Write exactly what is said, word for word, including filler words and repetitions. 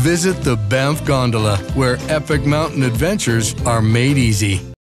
Visit the Banff Gondola, where epic mountain adventures are made easy.